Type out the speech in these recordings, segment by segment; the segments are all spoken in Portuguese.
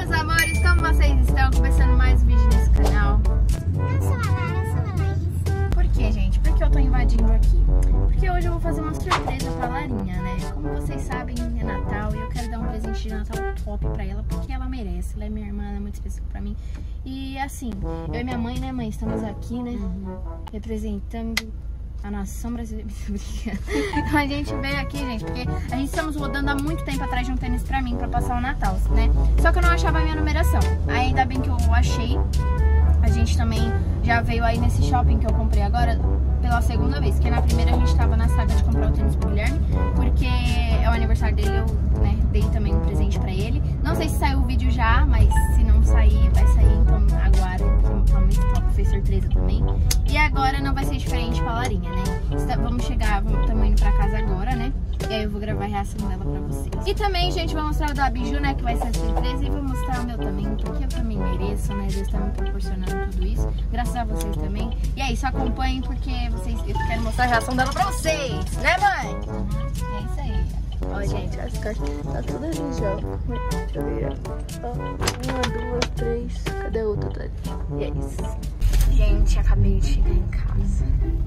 meus amores, como vocês estão? Começando mais um vídeo nesse canal. Eu sou a Lara, eu sou a Laís. Por que, gente? Por que eu tô invadindo aqui? Porque hoje eu vou fazer uma surpresa pra Larinha, né? Como vocês sabem, é Natal e eu quero dar um presente de Natal top pra ela, porque ela merece. Ela é minha irmã, ela é muito especial pra mim. E assim, eu e minha mãe, né, mãe? Estamos aqui, né? Representando a nação brasileira. Então a gente veio aqui, gente, porque a gente estamos rodando há muito tempo atrás de um tênis pra mim, pra passar o Natal, né? Só que eu não achava a minha numeração. Aí ainda bem que eu achei. A gente também já veio aí nesse shopping que eu comprei agora pela segunda vez. Que na primeira a gente tava na saga de comprar o tênis pro Guilherme, porque é o aniversário dele, eu, né, dei também um presente pra ele. Não sei se saiu o vídeo já, mas se não sair, vai sair, então aguarde, porque tá muito top, foi surpresa também. E agora não vai ser diferente pra Larinha, né? Vamos chegar, estamos indo pra casa agora, né? E aí eu vou gravar a reação dela pra vocês. E também, gente, vou mostrar o da Biju, né, que vai ser surpresa. E vou mostrar o meu também, porque eu também mereço, né? Deus tá me proporcionando tudo isso. Graças a vocês também. E é isso, acompanhem, porque eu quero mostrar a reação dela pra vocês. Né, mãe? É isso aí. Ó, gente, as cartas tá tudo ali já. Deixa eu ver. Ó, 1, 2, 3. Cadê a outra? E é isso. Gente, acabei de chegar em casa.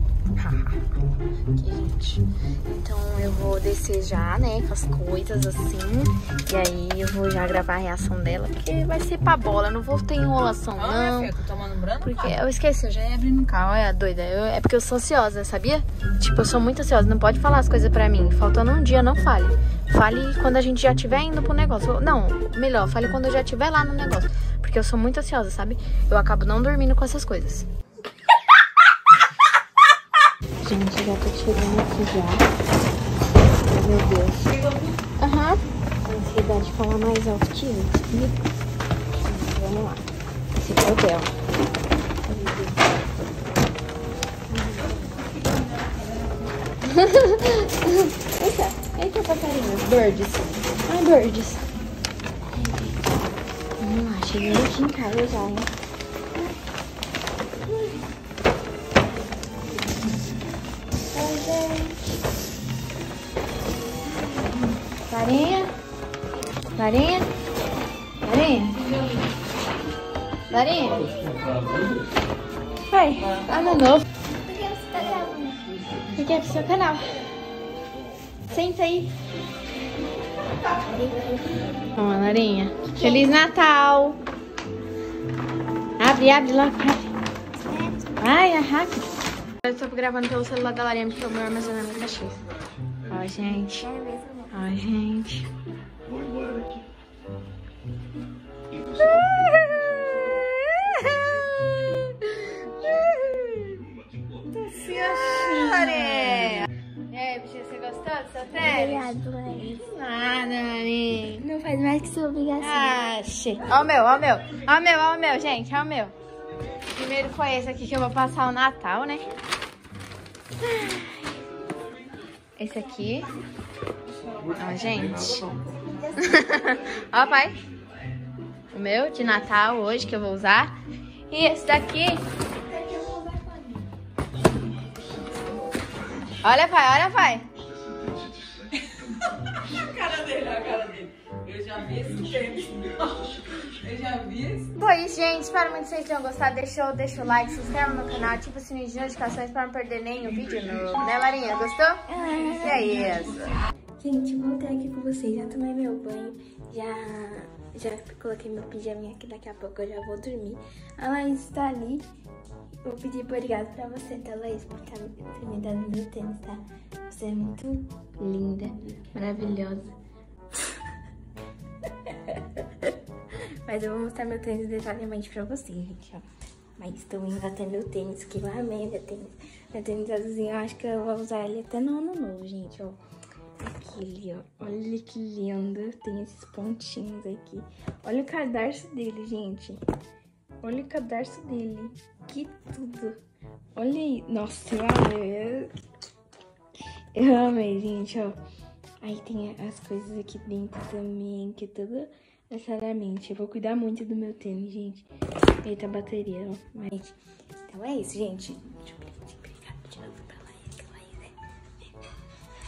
Aqui, gente. Então eu vou descer já, né, com as coisas assim. E aí eu vou já gravar a reação dela, porque vai ser pra bola. Eu não vou ter enrolação, não. Minha filha, tô tomando branco? Porque eu esqueci, eu já ia abrir no carro. Olha, doida. É porque eu sou ansiosa, sabia? Tipo, eu sou muito ansiosa. Não pode falar as coisas pra mim. Faltando um dia, não fale. Fale quando a gente já estiver indo pro negócio. Não, melhor, fale quando eu já estiver lá no negócio. Porque eu sou muito ansiosa, sabe? Eu acabo não dormindo com essas coisas. Gente, já tô chegando aqui já. Meu Deus. Aham. Ansiedade de falar mais altinho. Vamos lá. Esse é o hotel. Eita, passarinhos. Birds. Ai, birds. Vamos lá, cheguei aqui em casa já, hein? Larinha? Larinha? Larinha? Larinha? Vai, ano novo. Por que você tá gravando? Porque é pro seu canal. Senta aí. Ó, Larinha. Feliz Natal. Abre lá. Ai, é rápido. Eu tô gravando pelo celular da Larinha porque o meu armazenamento tá cheio. Ó, gente. Ó, gente. E aí, bicho, você gostou do seu tênis? Obrigado, Laís. Nada, Larinha. Não faz mais que sua obrigação. Ache. Ó o meu, gente, ó o meu. Primeiro foi esse aqui que eu vou passar o Natal, né? Esse aqui. Ó, gente. Ó, pai. O meu de Natal hoje que eu vou usar. E esse daqui. Olha, pai. A cara dele. Eu já vi esse tênis. Eu já vi esse. Foi isso, gente. Espero muito que vocês tenham gostado. Deixa o like, se inscreve no canal, ativa o sininho de notificações para não perder nenhum vídeo novo. Né, Larinha? Gostou? E é isso. Gente, voltei aqui com vocês. Já tomei meu banho. Já coloquei meu pijaminha aqui. Daqui a pouco eu já vou dormir. A Laís tá ali. Vou pedir obrigado pra você, tá, Laís? Por ter me dado meu tênis, tá? Você é muito linda, maravilhosa. Mas eu vou mostrar meu tênis detalhadamente pra vocês, gente, ó. Mas tô indo até meu tênis, que eu amei meu tênis. Meu tênis azulzinho, eu acho que eu vou usar ele até no ano novo, gente, ó. Aqui, ó. Olha que lindo. Tem esses pontinhos aqui. Olha o cadarço dele, gente. Olha o cadarço dele. Que tudo. Olha aí. Nossa, eu amei. Eu amei, gente, ó. Aí tem as coisas aqui dentro também, que tudo necessariamente. Eu vou cuidar muito do meu tênis, gente. Eita, a bateria, ó. Mas, então é isso, gente. Deixa eu pedir obrigado de novo pra Laís, que Laís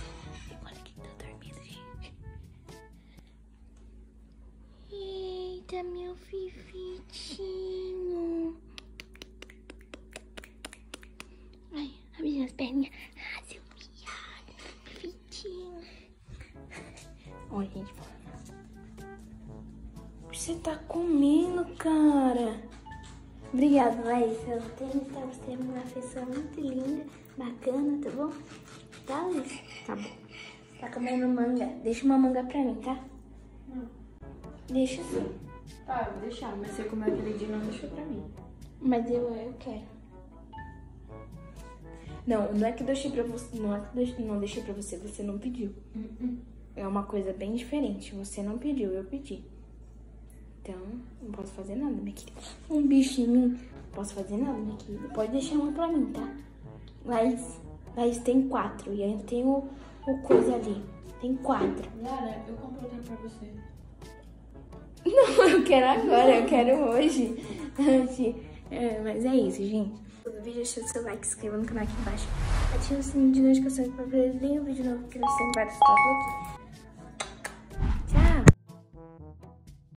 Olha quem tá dormindo, gente. Eita. Eita, meu fifitinho. Ai, abre as perninhas. Ah, seu viado, fifitinho. Olha, gente. Você tá comendo, cara. Obrigada, Laís. Eu tenho pra você uma pessoa muito linda, bacana, tá bom? Tá, Laís? Tá bom. Tá comendo manga. Deixa uma manga pra mim, tá? Não. Deixa sim. Tá, eu vou deixar, mas você comeu aquele dia e não deixou pra mim. Mas eu quero. Não é que eu deixei pra você. Não é que não deixei pra você, você não pediu. É uma coisa bem diferente. Você não pediu, eu pedi. Então, não posso fazer nada, minha querida. Um bichinho, não posso fazer nada, minha querida. Pode deixar um pra mim, tá? Laís tem 4 e ainda tem o coisa ali. Tem 4. Lara, eu compro outro pra você. Não, eu quero agora, eu quero hoje. Mas é isso, gente. No vídeo, deixa o seu like, se inscreva no canal aqui embaixo. Ative o sininho de notificações para ver nenhum vídeo novo que nós temos vários tópicos aqui.